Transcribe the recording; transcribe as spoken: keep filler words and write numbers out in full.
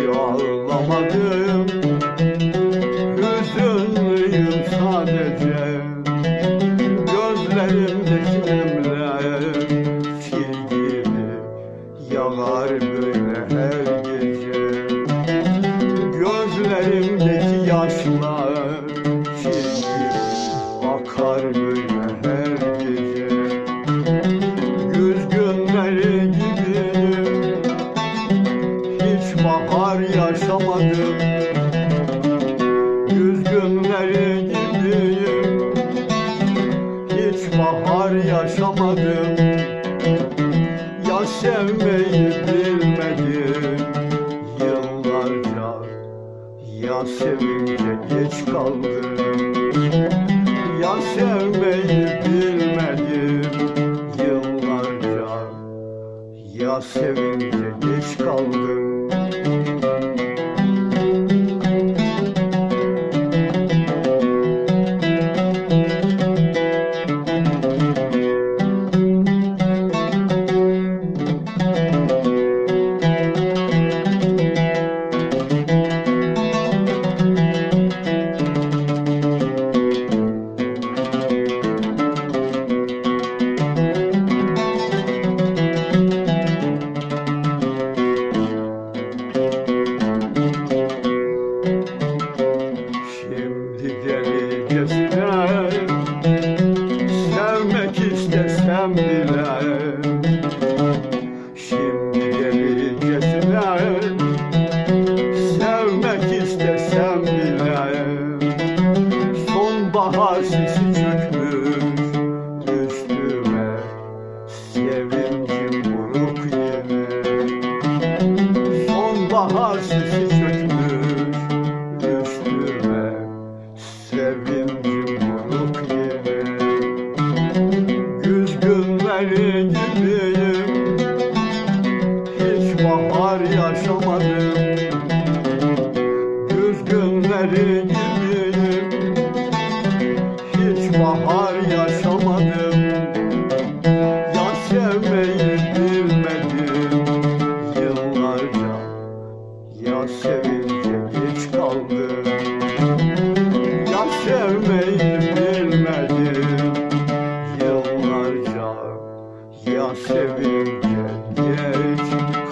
ağlamadım, hüzünlüyüm sadece. Gözlerimdeki nemler fil gibi yağar böyle her gece. Gözlerimdeki yaşlar fil gibi akar böyle her gece. Güz günleri gibiyim, hiç bahar yaşamadım. Güz günleri gibiyim, hiç bahar yaşamadım. Ya sevmeyi bilmedim yıllarca, ya sevince geç kaldım. Ya sevmeyi bilmedim yıllarca, ya sevince geç kaldım. Sevmek istesem bile, şimdi gelicesine sevmek istesem bile, sonbahar sisi çökmüş üstüme, sevincim buruk yine. Sonbahar sisi çökmüş üstüme, sevincim buruk yine. Güz günleri gibiyim, hiç bahar yaşamadım. Güz günleri gibiyim, hiç bahar yaşamadım. Ya sevmeyi bilmedim yıllarca, ya sevince geç kaldım. Ya sevmeyi bilmedim yıllarca, ya sevince geç